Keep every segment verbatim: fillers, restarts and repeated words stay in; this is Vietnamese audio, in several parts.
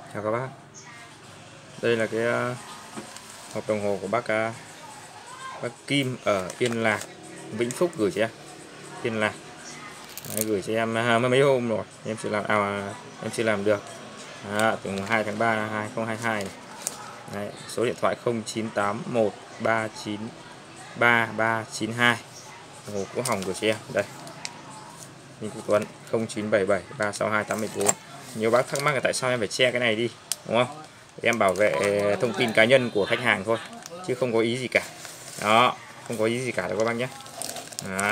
Chào các bác. Đây là cái uh, hộp đồng hồ của bác uh, bác Kim ở Yên Lạc, Vĩnh Phúc gửi cho em. Yên Lạc. Đấy, gửi cho em uh, mấy hôm rồi. Em sẽ làm à, em sẽ làm được. À, từ hai tháng ba năm hai không hai hai này. Đấy, số điện thoại không chín tám một ba chín ba ba chín hai. Đồng hồ cũ hỏng gửi cho em. Đây. Minh Quốc Tuấn không chín bảy bảy ba sáu hai tám một bốn. Nhiều bác thắc mắc là tại sao em phải che cái này đi, đúng không? Em bảo vệ thông tin cá nhân của khách hàng thôi, chứ không có ý gì cả. Đó, không có ý gì cả đâu các bác nhé. Đó.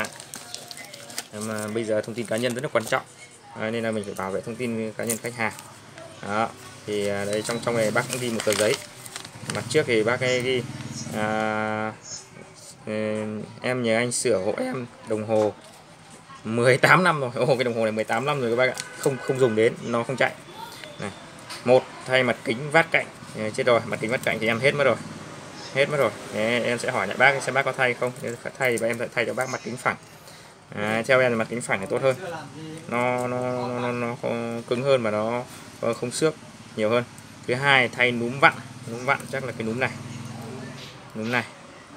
Em, bây giờ thông tin cá nhân rất là quan trọng. Đó, nên là mình phải bảo vệ thông tin cá nhân khách hàng. Đó. Thì đây trong trong này bác cũng ghi một tờ giấy. Mặt trước thì bác ấy ghi à, em nhờ anh sửa hộ em đồng hồ mười tám năm rồi. Ồ, cái đồng hồ này mười tám năm rồi các bác ạ. Không không dùng đến, nó không chạy. Này. Một, thay mặt kính vát cạnh. Chết rồi, mặt kính vát cạnh thì em hết mất rồi. Hết mất rồi. Đấy, em sẽ hỏi lại bác xem bác có thay không. Nếu thay thì em sẽ thay cho bác mặt kính phẳng. À, theo em thì mặt kính phẳng thì tốt hơn. Nó nó nó, nó cứng hơn mà nó không xước nhiều hơn. Thứ hai, thay núm vặn. Núm vặn chắc là cái núm này. Núm này.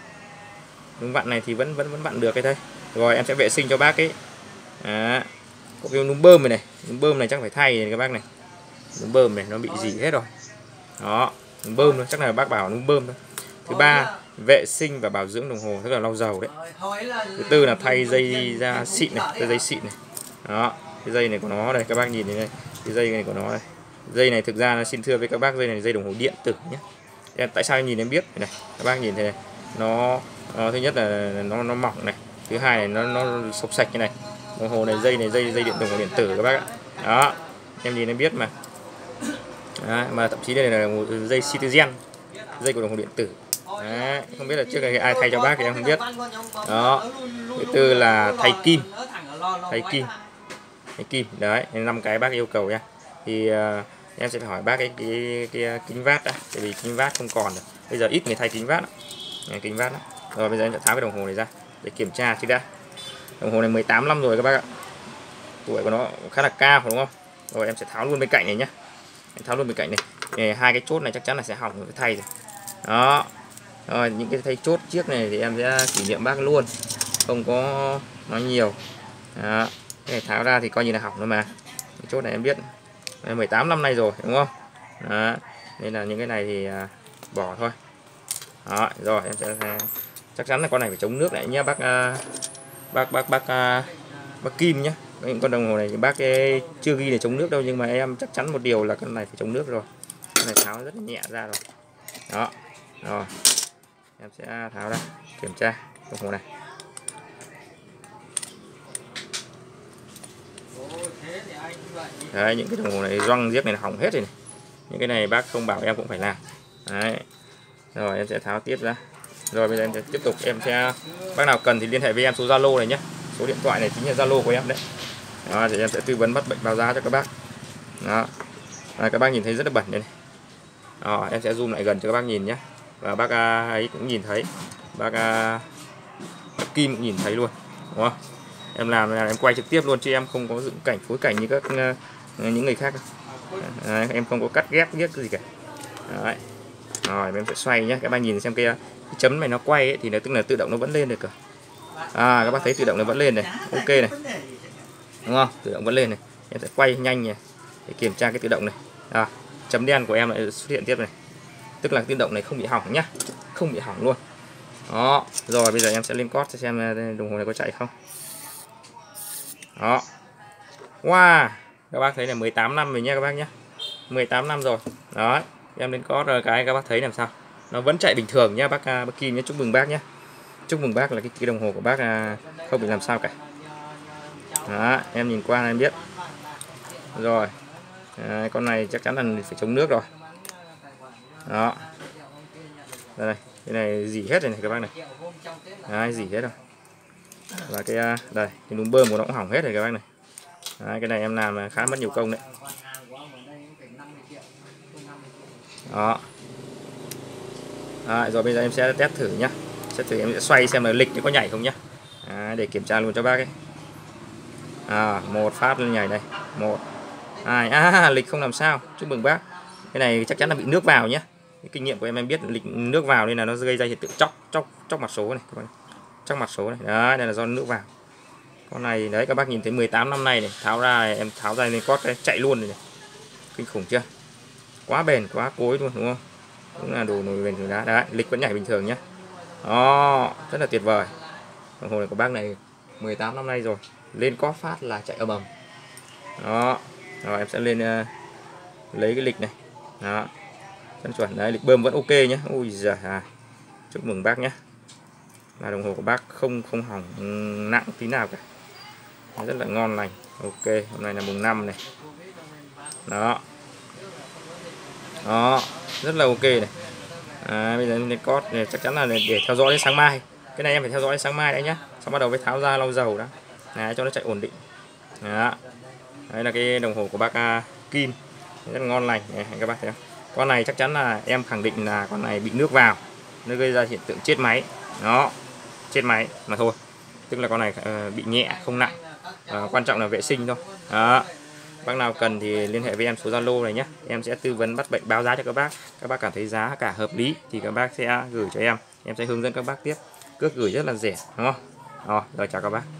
Núm vặn này thì vẫn vẫn vẫn vặn được cái đây. Rồi em sẽ vệ sinh cho bác ấy. À, có cái núm bơm này này, núm bơm này chắc phải thay này các bác này. Núm bơm này nó bị rỉ hết rồi. Đó, núm bơm thôi, chắc là bác bảo núm bơm thôi. Thứ ba, vệ sinh và bảo dưỡng đồng hồ, tức là lau dầu đấy. Thứ tư là thay dây da xịn này, cái dây xịn này. Đó, cái dây này của nó đây, các bác nhìn này, cái dây này của nó đây. Dây này thực ra là xin thưa với các bác, dây này dây đồng hồ điện tử nhé. Em tại sao em nhìn em biết này, các bác nhìn thế này, nó, nó thứ nhất là nó nó mỏng này, thứ hai này nó nó sộc sạch như này. Đồng hồ này dây này dây dây điện đồng hồ điện tử các bác ạ. Đó, em nhìn em biết mà. Đó, mà thậm chí đây là một dây Citizen, dây của đồng hồ điện tử. Đấy, không biết là trước đây ai thay cho bác thì em không biết. Đó. Thứ tư là thay kim, thay kim, thay kim. Đấy, năm cái bác yêu cầu nha. Thì uh, em sẽ hỏi bác cái cái, cái, cái kính vát đã, tại vì kính vát không còn rồi. Bây giờ ít người thay kính vát. Này, kính vát đó. Rồi bây giờ em sẽ tháo cái đồng hồ này ra để kiểm tra trước đã. Đồng hồ này mười tám năm rồi các bác ạ. Tuổi của nó khá là cao đúng không? Rồi em sẽ tháo luôn bên cạnh này nhé. Em tháo luôn bên cạnh này. Để hai cái chốt này chắc chắn là sẽ hỏng rồi, phải thay rồi. Đó. Rồi những cái thay chốt chiếc này thì em sẽ kỷ niệm bác luôn, không có nói nhiều. Đó. Cái này tháo ra thì coi như là hỏng thôi mà. Cái chốt này em biết mười tám năm nay rồi đúng không? Đó. Nên là những cái này thì à, bỏ thôi. Đó. Rồi em sẽ chắc chắn là con này phải chống nước lại nhé bác. À, bác bác bác bác, bác Kim nhé. Những con đồng hồ này thì bác ấy chưa ghi để chống nước đâu, nhưng mà em chắc chắn một điều là con này phải chống nước rồi. Con này tháo rất là nhẹ ra rồi. Đó. Rồi em sẽ tháo ra kiểm tra đồng hồ này. Đấy, những cái đồng hồ này gioăng giếc này là hỏng hết rồi này. Những cái này bác không bảo em cũng phải làm. Đấy. Rồi em sẽ tháo tiếp ra. Rồi bây giờ em sẽ tiếp tục, em sẽ bác nào cần thì liên hệ với em số Zalo này nhé. Số điện thoại này chính là Zalo của em đấy. Đó, thì em sẽ tư vấn bắt bệnh báo giá cho các bác. Đó. Đó, các bác nhìn thấy rất là bẩn đây này. Đó, em sẽ zoom lại gần cho các bác nhìn nhé. Và bác ấy cũng nhìn thấy, bác, bác Kim cũng nhìn thấy luôn, đúng không? Em làm là em quay trực tiếp luôn chứ em không có dựng cảnh phối cảnh như các những người khác. Đấy, em không có cắt ghép ghép cái gì cả. Đấy. Rồi em sẽ xoay nhé, các bác nhìn xem cái, cái chấm này nó quay ấy, thì nó tức là tự động nó vẫn lên được cả. À, các bác thấy tự động nó vẫn lên này, ok này, đúng không? Tự động vẫn lên này. Em sẽ quay nhanh này để kiểm tra cái tự động này. À, chấm đen của em lại xuất hiện tiếp này, tức là tự động này không bị hỏng nhá, không bị hỏng luôn. Đó. Rồi bây giờ em sẽ lên cót cho xem đồng hồ này có chạy không. Đó. Wow, các bác thấy là mười tám năm rồi nhé các bác nhé, mười tám năm rồi. Đó, em lên cót rồi cái các bác thấy làm sao, nó vẫn chạy bình thường nhá bác. Bác Kim nhé, chúc mừng bác nhé, chúc mừng bác là cái, cái đồng hồ của bác không bị làm sao cả. Đó, em nhìn qua em biết rồi. À, con này chắc chắn là phải chống nước rồi. Đó. Đây này, cái này dỉ hết rồi này các bác này. Đấy, dỉ hết rồi. Và cái đây, cái núm bơm của nó cũng hỏng hết rồi các bác này. Đấy, cái này em làm khá mất nhiều công đấy. Đó. Đấy, rồi bây giờ em sẽ test thử nhá. Sẽ thử em sẽ xoay xem là lịch nó có nhảy không nhá. Đấy, để kiểm tra luôn cho bác ấy. À, một phát lên nhảy này. Một, hai, à, lịch không làm sao. Chúc mừng bác. Cái này chắc chắn là bị nước vào nhé. Cái kinh nghiệm của em em biết lịch nước vào nên là nó gây ra hiện tượng chóc chóc chóc mặt số này các bạn. Chóc mặt số này. Đấy, đây là do nước vào. Con này đấy các bác nhìn thấy mười tám năm nay này, tháo ra này, em tháo ra lên cót cái chạy luôn này, này. Kinh khủng chưa? Quá bền, quá cối luôn đúng không? Đúng là đồ nồi bền thường đá. Đấy, lịch vẫn nhảy bình thường nhá. Đó, rất là tuyệt vời. Đồng hồ này của bác này mười tám năm nay rồi. Lên cót phát là chạy ầm ầm. Đó. Rồi em sẽ lên uh, lấy cái lịch này. Đó. Chân chuẩn đấy, lịch bơm vẫn ok nhé. Ui giời à. Chúc mừng bác nhé. Là đồng hồ của bác không không hỏng nặng tí nào cả. Rất là ngon lành. Ok, hôm nay là mùng năm này. Đó. Đó, rất là ok này. À, bây giờ em lên cót này, chắc chắn là để theo dõi đến sáng mai. Cái này em phải theo dõi đến sáng mai đấy nhá. Xong bắt đầu mới tháo ra lau dầu đó. Đấy, cho nó chạy ổn định. Đó. Đấy là cái đồng hồ của bác uh, Kim. Rất ngon lành này, các bác thấy không? Con này chắc chắn là em khẳng định là con này bị nước vào, nó gây ra hiện tượng chết máy. Đó, chết máy mà thôi. Tức là con này uh, bị nhẹ không nặng. Uh, quan trọng là vệ sinh thôi. Đó. Bác nào cần thì liên hệ với em số Zalo này nhé. Em sẽ tư vấn bắt bệnh báo giá cho các bác. Các bác cảm thấy giá cả hợp lý thì các bác sẽ gửi cho em. Em sẽ hướng dẫn các bác tiếp. Cước gửi rất là rẻ đúng không? Rồi, rồi chào các bác.